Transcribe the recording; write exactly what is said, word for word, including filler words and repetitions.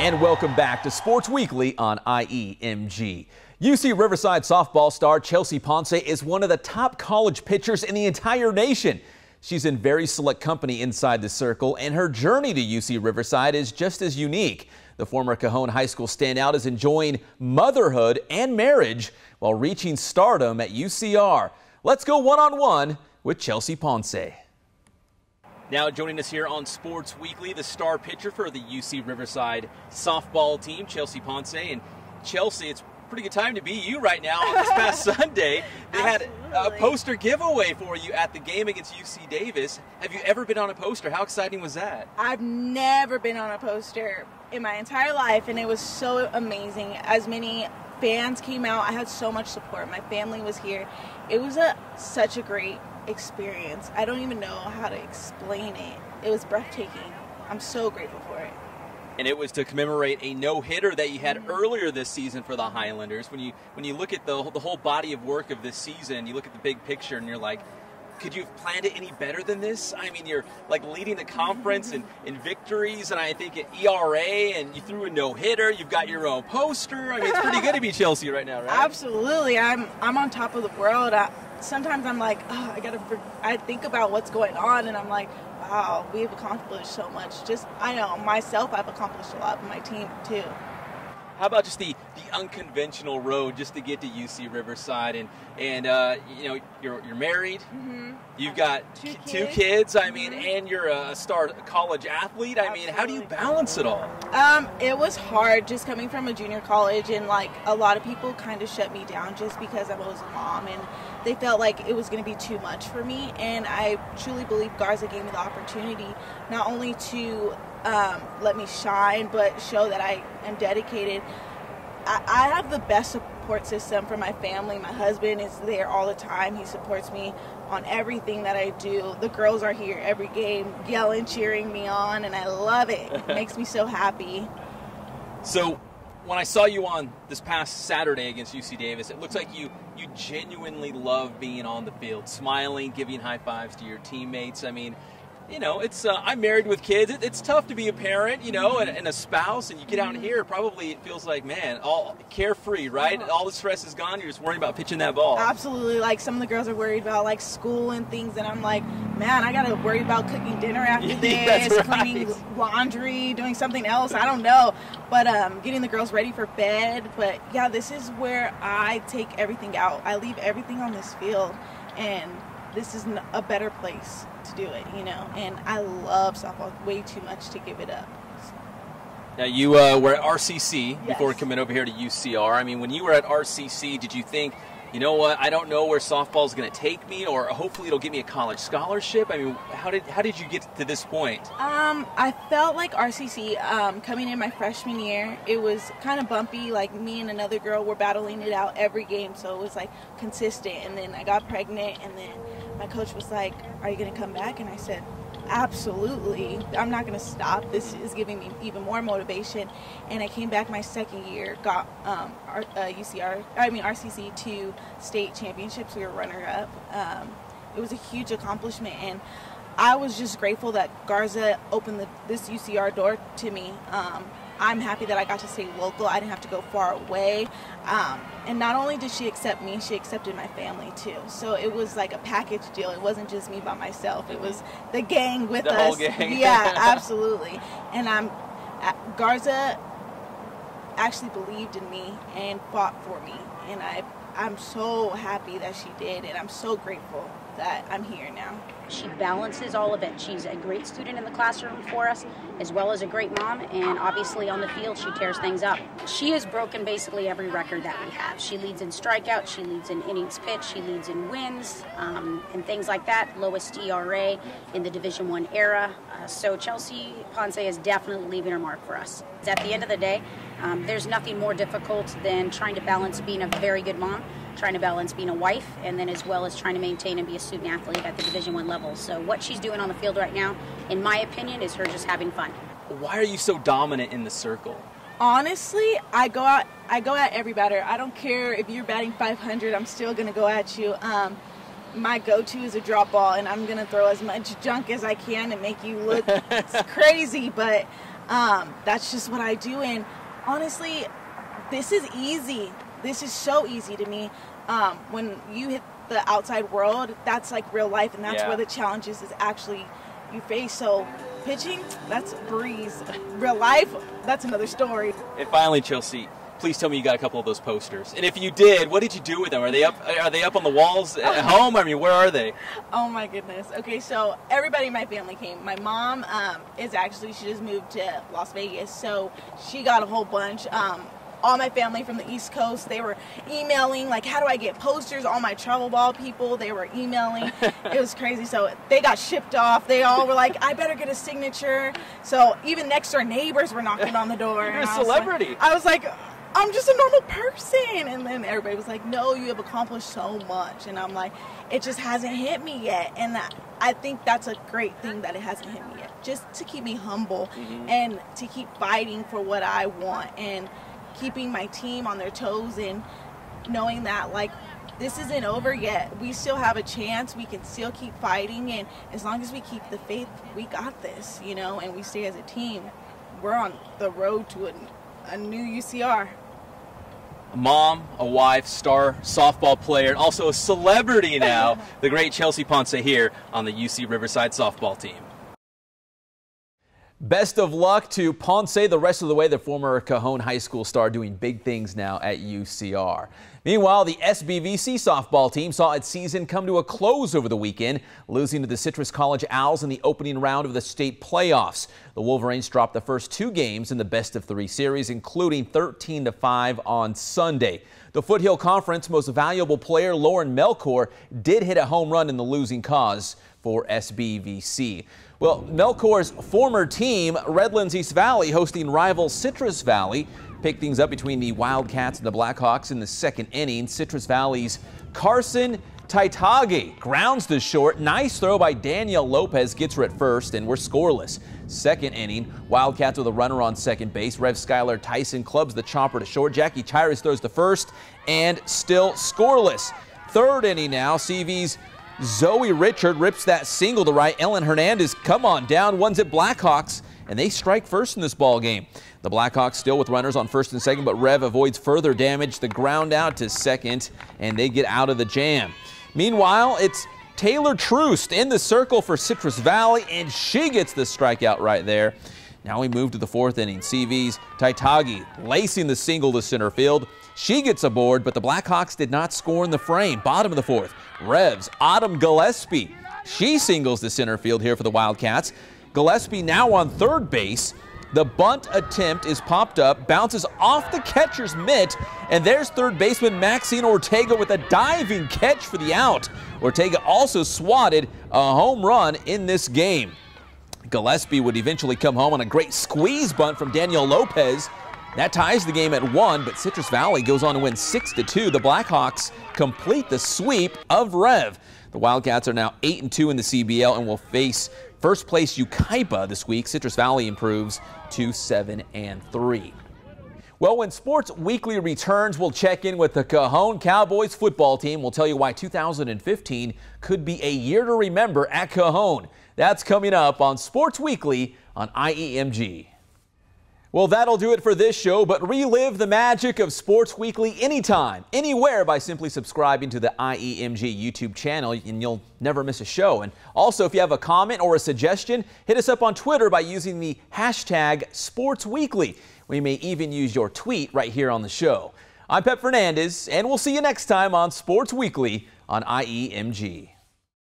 And welcome back to Sports Weekly on I E M G. U C Riverside softball star Chelsea Ponce is one of the top college pitchers in the entire nation. She's in very select company inside the circle, and her journey to U C Riverside is just as unique. The former Cajon High School standout is enjoying motherhood and marriage while reaching stardom at U C R. Let's go one-on-one with Chelsea Ponce. Now joining us here on Sports Weekly, the star pitcher for the U C Riverside softball team, Chelsea Ponce. And Chelsea, it's a pretty good time to be you right now. On this past Sunday, they had a poster giveaway for you at the game against U C Davis. Have you ever been on a poster? How exciting was that? I've never been on a poster in my entire life, and it was so amazing. As many fans came out, I had so much support. My family was here. It was a such a great experience. I don't even know how to explain it. It was breathtaking. I'm so grateful for it. And it was to commemorate a no-hitter that you had earlier this season for the Highlanders. When you when you look at the the whole body of work of this season, you look at the big picture and you're like, could you have planned it any better than this? I mean, you're like leading the conference in, in victories, and I think at E R A, and you threw a no-hitter. You've got your own poster. I mean, it's pretty good to be Chelsea right now, right? Absolutely. I'm I'm on top of the world. I, sometimes I'm like, oh, I gotta. I think about what's going on, and I'm like, wow, we've accomplished so much. Just I know myself, I've accomplished a lot, but my team too. How about just the, the unconventional road just to get to U C Riverside, and and uh, you know you're you're married, mm-hmm. You've got two kids, two kids I mean, mm-hmm. and you're a star college athlete. I Absolutely. mean, how do you balance it all? Um, it was hard just coming from a junior college, and like a lot of people kind of shut me down just because I was a mom, and they felt like it was going to be too much for me. And I truly believe Garza gave me the opportunity not only to Um, let me shine, but show that I am dedicated. I, I have the best support system for my family. My husband is there all the time. He supports me on everything that I do. The girls are here every game, yelling, cheering me on, and I love it. It makes me so happy. So when I saw you on this past Saturday against U C Davis, it looks like you, you genuinely love being on the field, smiling, giving high fives to your teammates. I mean, you know, it's uh, I'm married with kids. It, it's tough to be a parent, you know, and, and a spouse, and you get out here, probably it feels like, man, all carefree, right? All the stress is gone. You're just worrying about pitching that ball. Absolutely. Like, some of the girls are worried about, like, school and things, and I'm like, man, I got to worry about cooking dinner after this, That's right. cleaning laundry, doing something else. I don't know. But um, getting the girls ready for bed. But, yeah, this is where I take everything out. I leave everything on this field, and this is a better place to do it, you know, and I love softball way too much to give it up. Now, you uh, were at R C C Yes. before coming over here to U C R. I mean, when you were at R C C, did you think, you know what, I don't know where softball is going to take me, or hopefully it'll give me a college scholarship? I mean, how did how did you get to this point? Um, I felt like R C C, um, coming in my freshman year, it was kind of bumpy. Like, me and another girl were battling it out every game, so it was like consistent. And then I got pregnant, and then my coach was like, are you going to come back? And I said, absolutely. I'm not going to stop. This is giving me even more motivation. And I came back my second year, got um, R, uh, U C R, I mean R C C two state championships. We were runner-up. Um, it was a huge accomplishment, and I was just grateful that Garza opened the, this U C R door to me. Um, I'm happy that I got to stay local. I didn't have to go far away. Um, and not only did she accept me, she accepted my family too. So it was like a package deal. It wasn't just me by myself. It was the gang with the us. Whole gang. Yeah, absolutely. And I'm, Garza actually believed in me and fought for me. And I, I'm so happy that she did, and I'm so grateful that I'm here now. She balances all of it. She's a great student in the classroom for us, as well as a great mom, and obviously on the field she tears things up. She has broken basically every record that we have. She leads in strikeouts, she leads in innings pitched, she leads in wins, um, and things like that. Lowest E R A in the Division I era. Uh, so Chelsea Ponce is definitely leaving her mark for us. At the end of the day, um, there's nothing more difficult than trying to balance being a very good mom, trying to balance being a wife, and then as well as trying to maintain and be a student athlete at the Division I level. So what she's doing on the field right now, in my opinion, is her just having fun. Why are you so dominant in the circle? Honestly, I go out I go at every batter. I don't care if you're batting five hundred, I'm still going to go at you. Um, my go-to is a drop ball, and I'm going to throw as much junk as I can and make you look crazy. But Um, that's just what I do. And honestly, this is easy. This is so easy to me. Um, when you hit the outside world, that's like real life, and that's yeah. where the challenges is actually you face. So pitching, that's a breeze. Real life, that's another story. And finally, Chelsea, please tell me you got a couple of those posters. And if you did, what did you do with them? Are they up Are they up on the walls at home? I mean, where are they? Oh my goodness. Okay, so everybody in my family came. My mom um, is actually, she just moved to Las Vegas, so she got a whole bunch. Um, all my family from the East Coast, they were emailing, like, how do I get posters? All my travel ball people, they were emailing. It was crazy. So they got shipped off. They all were like, I better get a signature. So even next door neighbors were knocking on the door. You're a celebrity. I was like, I was like I'm just a normal person. And then everybody was like, no, you have accomplished so much. And I'm like, it just hasn't hit me yet. And I think that's a great thing that it hasn't hit me yet. Just to keep me humble mm-hmm. and to keep fighting for what I want and keeping my team on their toes and knowing that, like, this isn't over yet. We still have a chance. We can still keep fighting. And as long as we keep the faith, we got this, you know, and we stay as a team. We're on the road to a, a new U C R. A mom, a wife, star softball player, and also a celebrity now, the great Chelsea Ponce here on the U C Riverside softball team. Best of luck to Ponce the rest of the way, the former Cajon High School star doing big things now at U C R. Meanwhile, the S B V C softball team saw its season come to a close over the weekend, losing to the Citrus College Owls in the opening round of the state playoffs. The Wolverines dropped the first two games in the best of three series, including thirteen to five on Sunday. The Foothill Conference most valuable player, Lauren Melchor, did hit a home run in the losing cause for S B V C. Well, Melchor's former team, Redlands East Valley, hosting rival Citrus Valley, picked things up between the Wildcats and the Blackhawks in the second inning. Citrus Valley's Carson Taitage grounds to short. Nice throw by Danielle Lopez, gets her at first, and we're scoreless. Second inning, Wildcats with a runner on second base. Rev Skylar Tyson clubs the chopper to short. Jackie Chires throws to first, and still scoreless. Third inning now, C V's Zoe Richard rips that single to right. Ellen Hernandez, come on down, one's at Blackhawks, and they strike first in this ball game. The Blackhawks still with runners on first and second, but Rev avoids further damage. The ground out to second, and they get out of the jam. Meanwhile, it's Taylor Troost in the circle for Citrus Valley, and she gets the strikeout right there. Now we move to the fourth inning. C V's Taitage lacing the single to center field. She gets aboard, but the Blackhawks did not score in the frame. Bottom of the fourth, Rev's Autumn Gillespie. She singles the center field here for the Wildcats. Gillespie now on third base. The bunt attempt is popped up, bounces off the catcher's mitt, and there's third baseman Maxine Ortega with a diving catch for the out. Ortega also swatted a home run in this game. Gillespie would eventually come home on a great squeeze bunt from Danielle Lopez. That ties the game at one, but Citrus Valley goes on to win six to two. The Blackhawks complete the sweep of Rev. The Wildcats are now eight and two in the C B L and will face first place Ukaipa this week. Citrus Valley improves to seven and three. Well, when Sports Weekly returns, we'll check in with the Cajon Cowboys football team. We'll tell you why two thousand fifteen could be a year to remember at Cajon. That's coming up on Sports Weekly on I E M G. Well, that'll do it for this show, but relive the magic of Sports Weekly anytime, anywhere by simply subscribing to the I E M G YouTube channel, and you'll never miss a show. And also, if you have a comment or a suggestion, hit us up on Twitter by using the hashtag Sports Weekly. We may even use your tweet right here on the show. I'm Pep Fernandez, and we'll see you next time on Sports Weekly on I E M G.